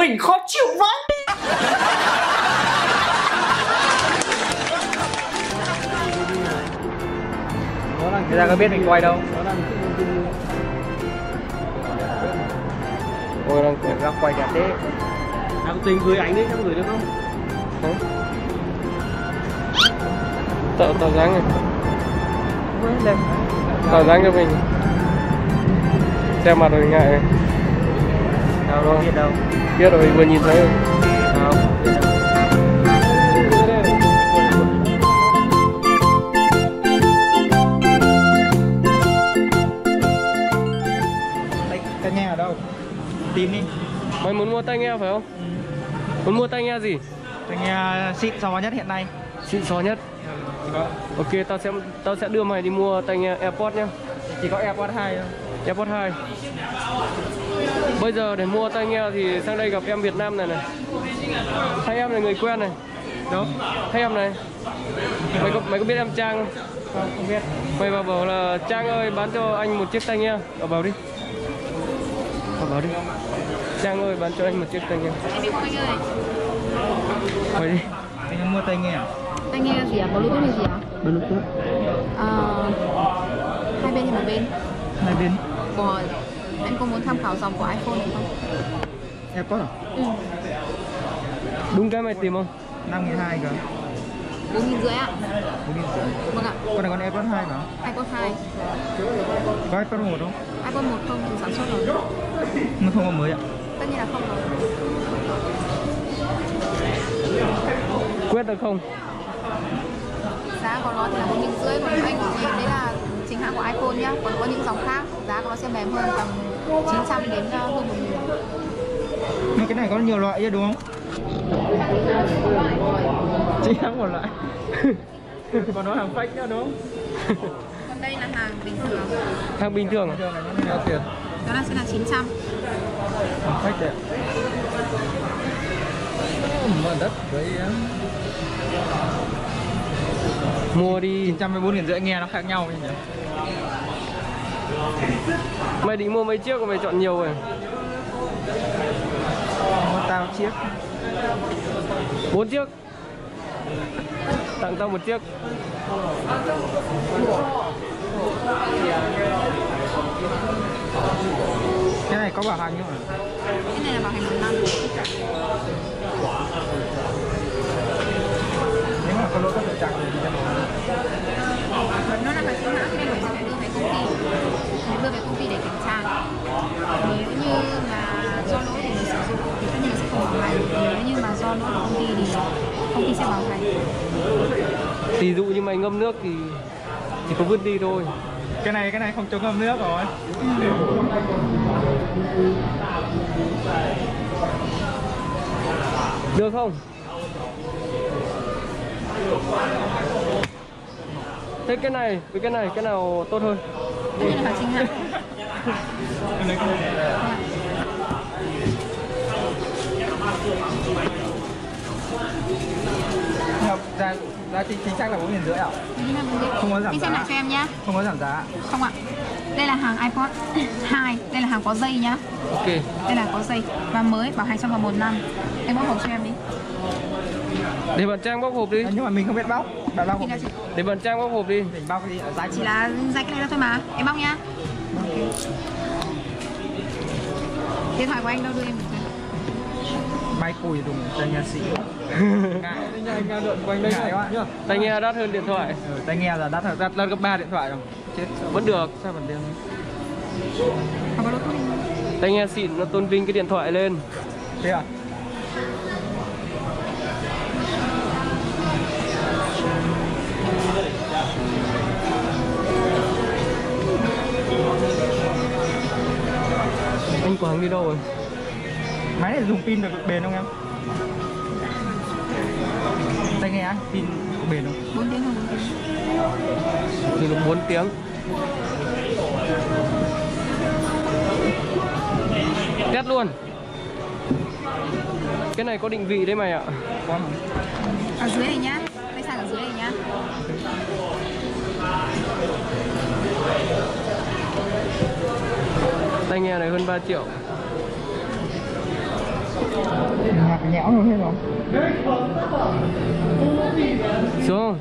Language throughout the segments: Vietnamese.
mình khó chịu vãi. Người ta có biết mình quay đâu. Ôi đang quay đẹp thế. Em tình gửi ảnh đi, em gửi được không? Tạo dáng này. Tạo dáng cho mình. Xem mặt rồi ngại này. Đâu biết đâu. Biết rồi, vừa nhìn thấy rồi. Không, biết đâu. Tai nghe ở đâu? Tìm đi. Mày muốn mua tai nghe phải không? Muốn mua tai nghe gì? Tai nghe xịn sò nhất hiện nay. Xịn sò nhất. Ok, tao sẽ đưa mày đi mua tai nghe AirPods nhá. Chỉ có AirPods 2 thôi. AirPods 2. Bây giờ để mua tai nghe thì sang đây gặp em Việt Nam này này. Hai em là người quen này. Đâu? Hai em này. Mày có biết em Trang không? Không biết. Mày bảo là Trang ơi bán cho anh một chiếc tai nghe. Bảo đi. Bảo đi. Trang ơi bán cho anh một chiếc tai nghe. Em biết không anh ơi? Mày đi. Anh mua tai nghe à? Tai nghe gì ạ? Bluetooth hay gì ạ? Bluetooth. Hai bên hay một bên? Hai bên. Rồi. Anh có muốn tham khảo dòng của iPhone này không? AirPods à? Ừ. Đúng cái mày tìm không? 5.200 cơ. 4.500 ạ. 4.500. Vâng ạ. Con này con AirPods 2 mà. iPod 2. Có AirPods 1 không? iPod 1 không được sản xuất rồi. Nó không có mới ạ. Tất nhiên là không rồi. Quyết được không? Giá của nó thì là 4.500, còn anh đấy là chính hãng của iPhone nhá. Còn có những dòng khác giá của nó sẽ mềm hơn tầm 900 đến hơn 1.000. Nhưng cái này có nhiều loại chứ đúng không? Chỉ hãng một loại. Còn nó hàng fake nữa đúng không? Còn đây là hàng bình thường. Hàng bình thường à? Thường này nó bao tiền? Đó là sẽ là 900. Hàng fake đấy. Mà đất với Mua đi. 900 với 4.500 nghe nó khác nhau nhỉ? Mày định mua mấy chiếc mà mày chọn nhiều rồi? Mua tao chiếc. 4 chiếc. Tặng tao một chiếc. Cái này có bảo hành không ạ? Cái này là bảo hành 1 năm. Nếu mà có lỗi có tự chặt thì cho Nó là phải chính hãng thì mình sẽ phải đưa về công ty. Mình đưa về công ty để kiểm tra. Nếu như mà do lỗi của người sử dụng thì tất nhiên là sẽ không bảo hành. Nếu như mà do lỗi của công ty thì công ty sẽ bảo hành. Ví dụ như mày ngâm nước thì chỉ có vứt đi thôi. cái này không chống ngâm nước rồi. Được không? Thế cái này với cái nào tốt hơn? Tất nhiên là phải chính hãng. Giá chính xác là 4.500 ạ. Không có giảm Anh xem giá. lại cho em nhá. Không có giảm giá. Không ạ. Đây là hàng iPod 2, đây là hàng có dây nhá. Ok. Đây là có dây và mới bảo hành trong vòng 1 năm. Em bóc hộp cho em đi. Để bạn Trang bóc hộp đi. Nhưng mà mình không biết bóc. Bạn bóc hộp. Để bạn Trang bóc hộp đi. Mình bóc cái gì ở giá Chỉ là dây cái này ra thôi mà. Em bóc nhá. Điện thoại của anh đâu, đưa em một cái. Máy cùi dùng tai nghe xịn. Anh lượn quanh đây này các bạn nhá. Tai nghe đắt hơn điện thoại. Tai nghe là đắt hơn gấp 3 điện thoại rồi. Chết. Vẫn được. Sao vẫn được? Không có Bluetooth. Tai nghe xịn nó tôn vinh cái điện thoại lên. Thế à? Anh Quảng đi đâu rồi? Máy này dùng pin được bền không em? Tai nghe pin có bền không? 4 tiếng không 4 tiếng. Thì được 4 tiếng. Test luôn. Cái này có định vị đấy mày ạ. Có mà. Ở dưới này nhá. Đây sang ở dưới này nhá. Tai nghe này hơn 3 triệu. nhạc nhẽo rồi hết rồi. Xuống.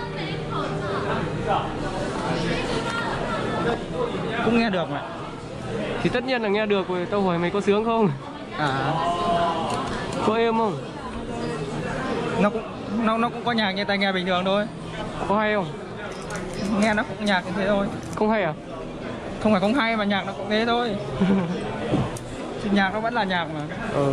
Cũng nghe được mà. Thì tất nhiên là nghe được rồi, tao hỏi mày có sướng không? À, Có êm không? nó cũng có nhạc như tai nghe bình thường thôi. Có hay không? Nghe nó cũng nhạc như thế thôi. Không hay à? Không phải không hay mà nhạc nó cũng thế thôi. Thì nhạc nó vẫn là nhạc mà.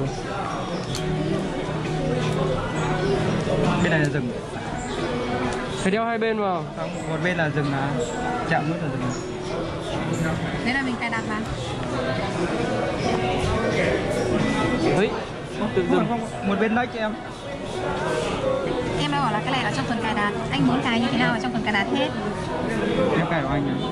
Bên này là rừng. Phải đeo hai bên vào. Không, một bên là rừng là chạm nút là rừng. Đấy là mình cài đặt mà. Đấy, tự dưng. Không, một bên đấy cho em. Em đã bảo là cái này ở trong phần cài đặt. Anh muốn cài như thế nào ở trong phần cài đặt hết. Em cài của anh à?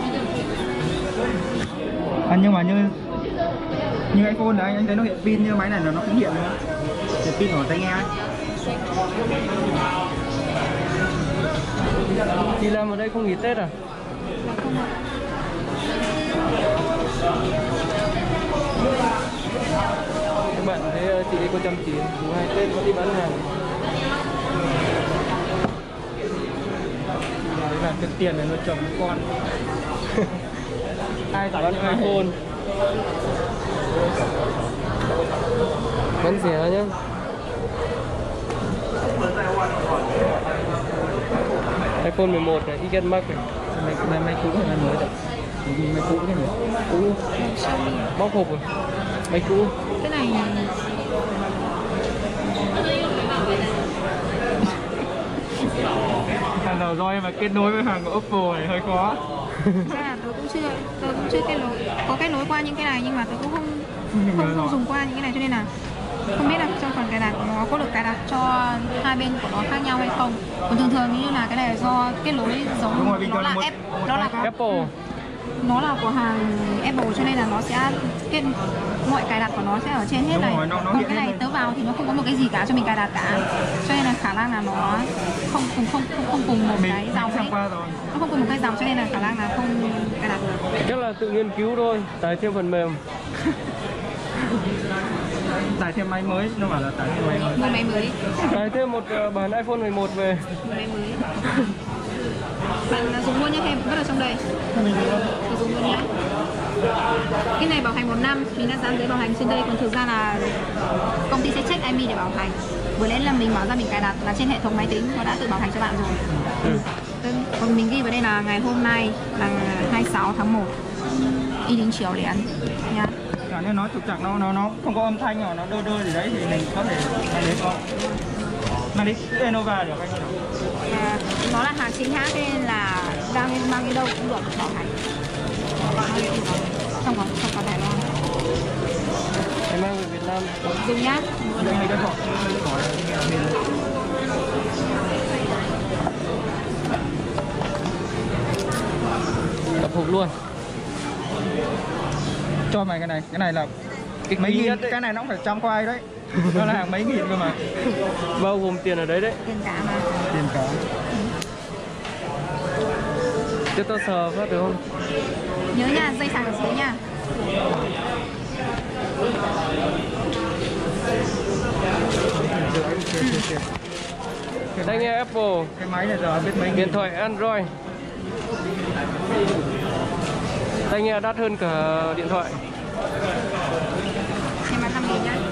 À nhưng mà như iPhone này anh thấy nó hiện pin, như máy này là nó cũng hiện nữa. Hiện pin của tai nghe ấy. Đi làm ở đây không nghỉ Tết à? Các bạn thấy chị ấy có chăm chỉ, mùng 2 Tết vẫn đi bán hàng. Đấy là cái tiền để nuôi chồng con. Ai Bán iPhone. Bán rẻ nhá. iPhone 11 này, XS Max này. Máy cũ hay máy mới vậy? Máy cũ cái này. Cũ. Bóc hộp rồi. Máy cũ. Cái này Hàng đầu roi mà kết nối với hàng của Oppo này hơi khó. ra là tôi cũng chưa kết nối, có kết nối qua những cái này nhưng mà tôi cũng không dùng qua những cái này, cho nên là không biết là trong phần cài đặt nó có được cài đặt cho hai bên của nó khác nhau hay không. Còn thường thường như là cái này là do kết nối giống Đúng rồi, bình nó thường là một Apple. nó là của hàng Apple cho nên là nó sẽ mọi cài đặt của nó sẽ ở trên hết. Đúng này. rồi, nó Còn hiện cái này lên. tớ vào thì nó không có một cái gì cả cho mình cài đặt cả, cho nên là khả năng là nó không cùng một cái dòng xem ấy. qua rồi. Nó không cùng một cái dòng cho nên là khả năng là không cài đặt được. Chắc là tự nghiên cứu thôi, tải thêm phần mềm. Tải thêm máy mới, nó bảo là tải thêm máy mới. Mua máy mới, Tải thêm một bản iPhone 11 về. mua máy mới. Bạn dùng luôn nhé, em vẫn ở trong đây. Mình dùng luôn nhé. Cái này bảo hành 1 năm, mình đã dán giấy bảo hành trên đây, còn thực ra là công ty sẽ check IMEI để bảo hành. Bởi lẽ là mình bảo ra mình cài đặt là trên hệ thống máy tính nó đã tự bảo hành cho bạn rồi. Còn mình ghi vào đây là ngày hôm nay là 26 tháng 1 y đến chiều liền nha. Cả như nói trục trặc nó không có âm thanh hoặc nó đơ gì đấy thì mình có thể mang đến không? Mang đi Lenovo được anh nào? Nó là hàng chính hãng nên là mang đi đâu cũng được bảo hành. Không có Đài Loan. Em mang về Việt Nam. Dùng nhá. Đây hay cái vỏ Tập hộp luôn. cho mày cái này là mấy nghìn, cái này nó cũng phải trăm khoai đấy. Nó là hàng mấy nghìn cơ mà. Bao gồm tiền ở đấy đấy. Tiền cả mà. Tiền cả. Cho tao sờ phát được không? Nhớ nha, dây sạc ở dưới nha. Tai nghe Apple. Cái máy này giờ biết mấy nghìn. Điện thoại Android. Tai nghe đắt hơn cả điện thoại. Em bán 5.000 nhá.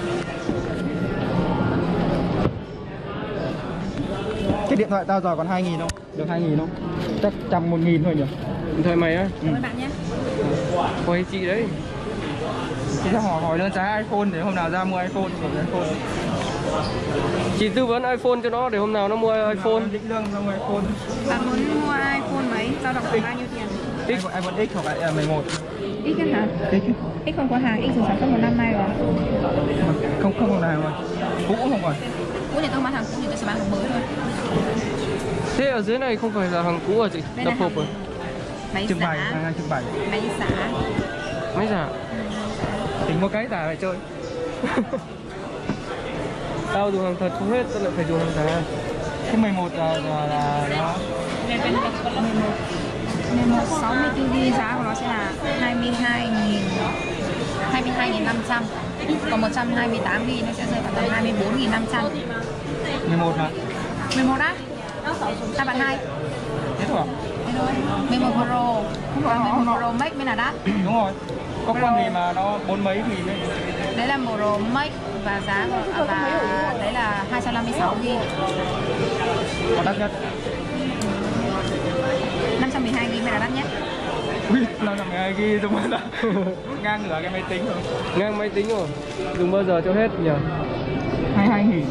Cái điện thoại tao giờ còn 2.000 không? Được 2.000 không? Chắc 100-1.000 thôi nhỉ? Điện thoại mày á? Cảm ơn bạn nhé. Quay chị đấy. Chị sẽ hỏi lên giá iPhone để hôm nào ra mua iPhone của iPhone. Chị tư vấn iPhone cho nó để hôm nào nó mua iPhone. Lĩnh lương nó mua iPhone. Bạn muốn mua iPhone mấy? Dao động khoảng bao nhiêu tiền? iPhone X hoặc là 11. X hả? X không có hàng, X dừng sản xuất 1 năm nay rồi. Không còn nào mà cũ không còn. Cũ thì tôi bán hàng cũ thì tôi sẽ bán hàng mới thôi. Thế ở dưới này không phải là hàng cũ à chị? Đây Tập là hộp rồi. Máy Trưng bày, xả. hàng trưng bày. Máy xả. Máy giả. Tính một cái giả phải chơi. Tao dùng hàng thật không hết, tao lại phải dùng hàng giả. Cái 11 là nó 11 64GB giá của nó sẽ là 22.500. Còn 128GB nó sẽ rơi vào tầm 24.500. 11 hả? 11 á? Ta bạn 2. Hết rồi. Thế thôi. 11 Pro. Không phải 11 Pro Max mới là đắt. Đúng rồi. Có con gì mà nó 4 mấy nghìn đấy. Đấy là Pro Max và giá của và đấy là 256GB. Còn đắt nhất. 512GB mới là đắt nhất. Ui, 512 GB dùng bao giờ? Ngang ngửa cái máy tính rồi. Ngang máy tính rồi. Dùng bao giờ cho hết nhỉ? 22 nghìn.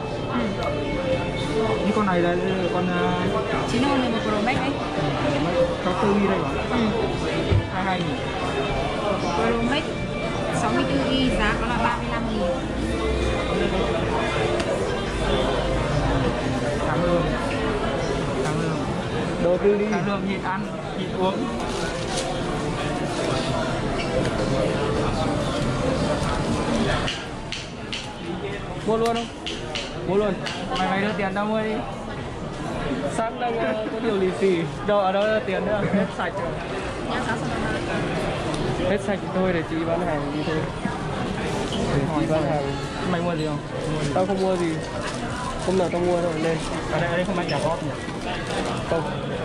Như con này là con Chính là 11 Pro Max đấy. 64 GB đây mà. 22 nghìn. Pro Max 64GB giá có là 35.000. Tháng lương. Tháng lương. Đầu tư đi. Tháng lương nhịn ăn, nhịn uống. Mua luôn không? Mua luôn. Mày đưa tiền đâu mua đi. Sẵn đang có điều lì xì. Đâu ở đâu là tiền nữa, hết sạch rồi. Nhá 600. Hết sạch thì thôi để chị bán hàng đi thôi. Để chị bán hàng. Mày mua gì không? Tao không mua gì. Hôm nào tao mua rồi lên. Ở đây không ăn trả góp nhỉ? Không.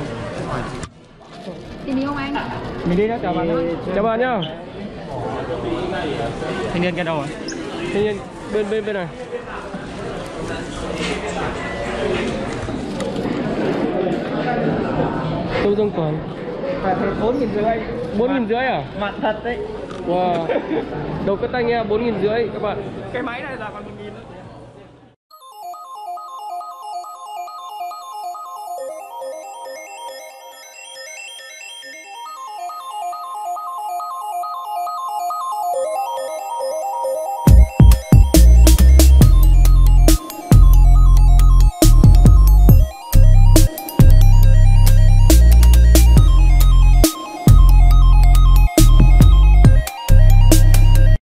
Tìm đi không anh? Mình đi đó, chào bạn. Chào bạn nhá. Thanh niên cái đầu à? Thế nhiên bên này. Tô Dương Toàn. Phải thấy 4.500. 4.500 à? Mặt thật đấy. Wow. Đầu cất tai nghe 4.500 các bạn. Cái máy này là còn 1.000.